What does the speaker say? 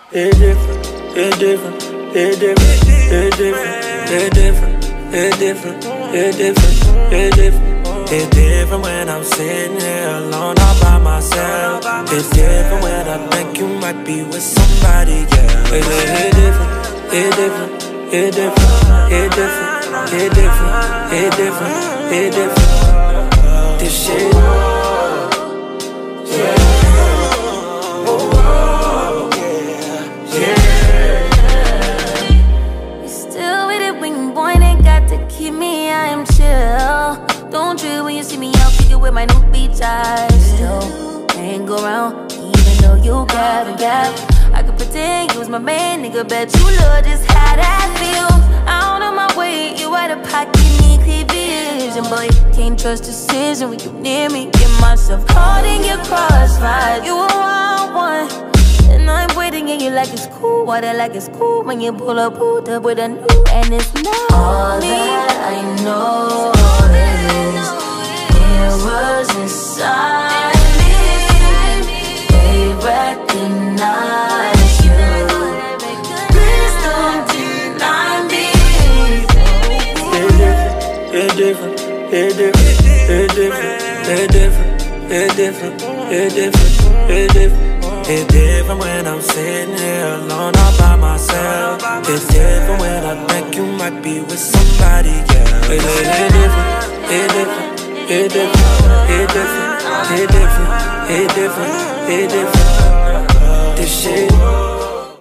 It different, it different, it different, it different, it different, it different, it different, it different. It's different when I'm sitting here alone all by myself. It's different when I think you might be with somebody, yeah. It different, it different, it different, it different, it different, it different, it different. This shit, yeah. Keep me, I am chill. Don't trip when you see me out kicking with my new beach eyes. Still hang around, even though you gab and gab. I could pretend you was my man, nigga. Bet you love just how that feels. Out of my way, you out of pocket, need clear vision. Boy, can't trust decision when you near me. Get myself caught in your crossfire. You a wild one, and I'm waiting and you like it's cool. Water like it's cool when you pull up, pulled up with a new. And it's not all me. That I know is it was inside me. They recognize you. Please don't deny me. It different, it different, it different, it different, it different, it different, it different. It's different when I'm sitting here alone all by myself. It's different when I think you might be with somebody, yeah. It different, it different, it different, it different, it different, it different, it different. This shit.